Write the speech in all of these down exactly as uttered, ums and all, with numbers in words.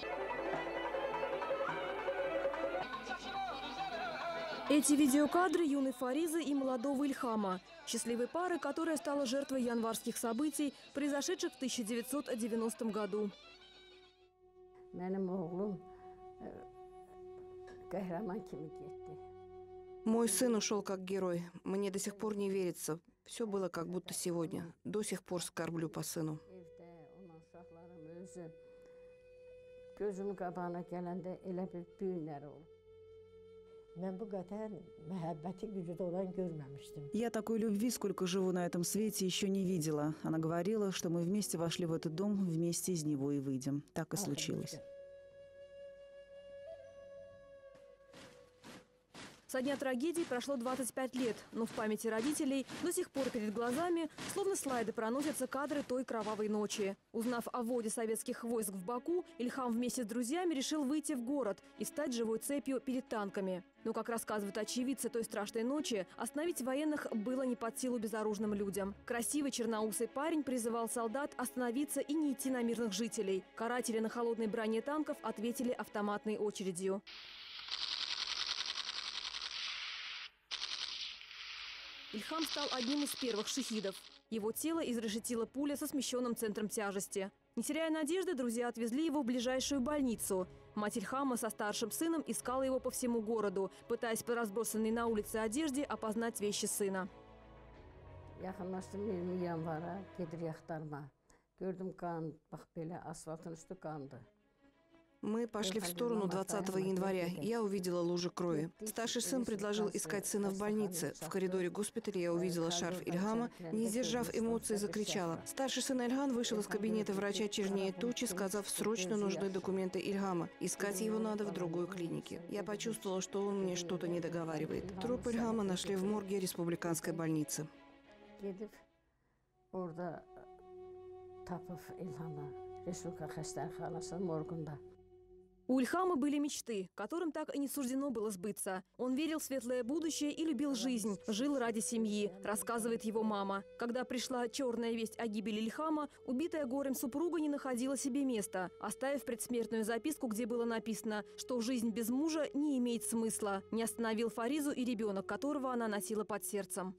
Эти видеокадры юной Фаризы и молодого Ильхама, счастливой пары, которая стала жертвой январских событий, произошедших в тысяча девятьсот девяностом году. Мой сын ушел как герой. Мне до сих пор не верится. Все было как будто сегодня. До сих пор скорблю по сыну. Я такой любви, сколько живу на этом свете, еще не видела. Она говорила, что мы вместе вошли в этот дом, вместе из него и выйдем. Так и случилось. Со дня трагедии прошло двадцать пять лет, но в памяти родителей до сих пор перед глазами, словно слайды, проносятся кадры той кровавой ночи. Узнав о вводе советских войск в Баку, Ильхам вместе с друзьями решил выйти в город и стать живой цепью перед танками. Но, как рассказывают очевидцы той страшной ночи, остановить военных было не под силу безоружным людям. Красивый черноусый парень призывал солдат остановиться и не идти на мирных жителей. Каратели на холодной броне танков ответили автоматной очередью. Ильхам стал одним из первых шахидов. Его тело изрешетила пуля со смещенным центром тяжести. Не теряя надежды, друзья отвезли его в ближайшую больницу. Мать Ильхама со старшим сыном искала его по всему городу, пытаясь по разбросанной на улице одежде опознать вещи сына. Мы пошли в сторону двадцатого января. Я увидела лужи крови. Старший сын предложил искать сына в больнице. В коридоре госпиталя я увидела шарф Ильхама. Не сдержав эмоций, закричала. Старший сын Ильхам вышел из кабинета врача чернее тучи, сказав, срочно нужны документы Ильхама. Искать его надо в другой клинике. Я почувствовала, что он мне что-то не договаривает. Труп Ильхама нашли в морге республиканской больницы. У Ильхама были мечты, которым так и не суждено было сбыться. Он верил в светлое будущее и любил жизнь, жил ради семьи, рассказывает его мама. Когда пришла черная весть о гибели Ильхама, убитая горем супруга не находила себе места, оставив предсмертную записку, где было написано, что жизнь без мужа не имеет смысла. Не остановил Фаризу и ребенок, которого она носила под сердцем.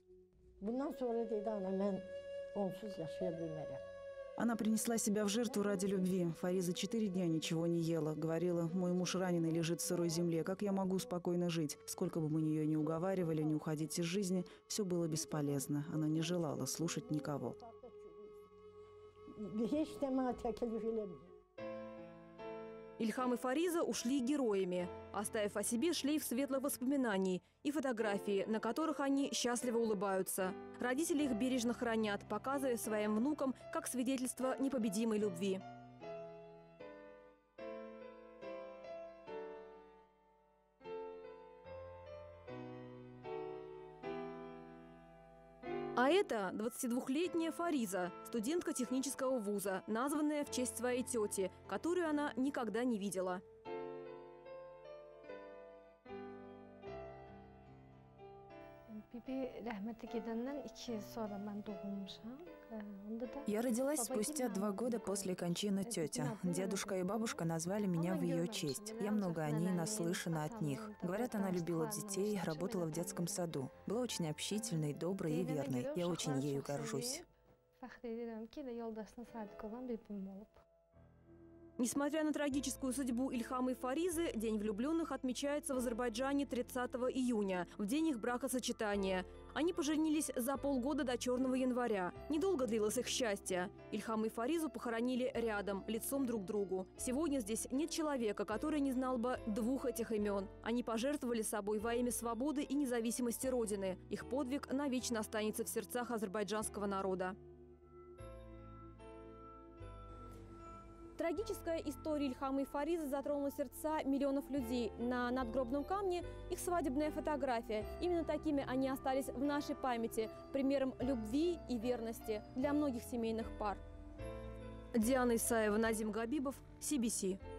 Она принесла себя в жертву ради любви. Фариза четыре дня ничего не ела. Говорила, мой муж раненый лежит в сырой земле. Как я могу спокойно жить? Сколько бы мы ее не уговаривали, не уходить из жизни, все было бесполезно. Она не желала слушать никого. Ильхам и Фариза ушли героями, оставив о себе шлейф светлых воспоминаний и фотографии, на которых они счастливо улыбаются. Родители их бережно хранят, показывая своим внукам как свидетельство непобедимой любви. А это двадцатидвухлетняя Фариза, студентка технического вуза, названная в честь своей тети, которую она никогда не видела. Я родилась спустя два года после кончины тети. Дедушка и бабушка назвали меня в ее честь. Я много о ней наслышана от них. Говорят, она любила детей, работала в детском саду. Была очень общительной, доброй и верной. Я очень ею горжусь. Несмотря на трагическую судьбу Ильхама и Фаризы, День влюбленных отмечается в Азербайджане тридцатого июня, в день их бракосочетания. Они поженились за полгода до Черного января. Недолго длилось их счастье. Ильхама и Фаризу похоронили рядом, лицом друг к другу. Сегодня здесь нет человека, который не знал бы двух этих имен. Они пожертвовали собой во имя свободы и независимости Родины. Их подвиг навечно останется в сердцах азербайджанского народа. Трагическая история Ильхама и Фаризы затронула сердца миллионов людей. На надгробном камне их свадебная фотография. Именно такими они остались в нашей памяти, примером любви и верности для многих семейных пар. Диана Исаева, Назим Габибов, си би си.